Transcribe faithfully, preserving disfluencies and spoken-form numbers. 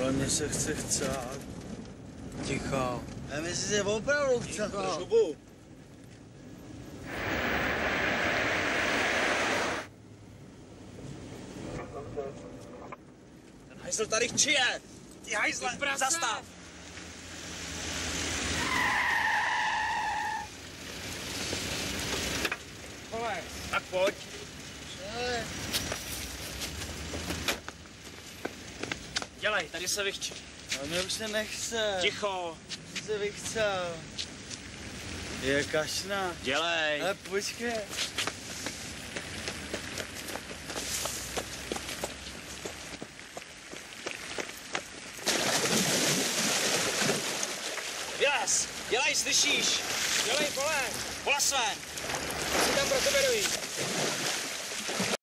Ale mně se chce chcát. Ticho. A my si se opravdu chcát. Žubu. Ten hajzl tady chčije. Ty hajzle, zastav. Vole. Tak pojď. Ale... Dělej, tady se vychči. Ale mě už se nechce. Ticho. Už se vychcel. Je kašna. Dělej. Ale počkej. Vylez. Dělej, slyšíš? Dělej, vole. Vola Sven. Co tam pro tebe jdu?